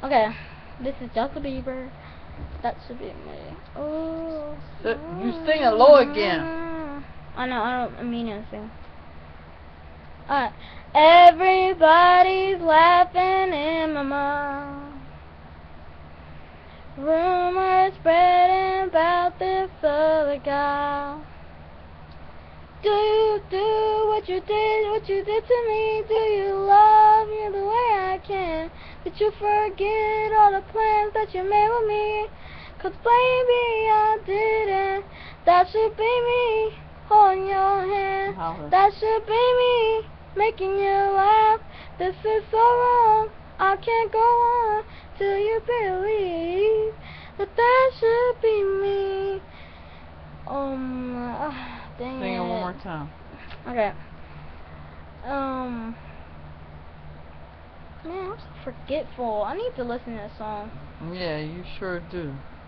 Okay, this is Justin Bieber. That should be me. Oh. You sing it low again. I know, I don't mean to sing. Alright. Everybody's laughing in my mouth. Rumors spreading about this other guy. Do you do what you did to me? Do you love me the way I can? Did you forget all the plans that you made with me? 'Cause baby I didn't. That should be me holding your hand. That should be me making you laugh. This is so wrong. I can't go on till you believe that should be me. Dang Sing it. it one more time. Okay. Man, I'm so forgetful. I need to listen to that song. Yeah, you sure do.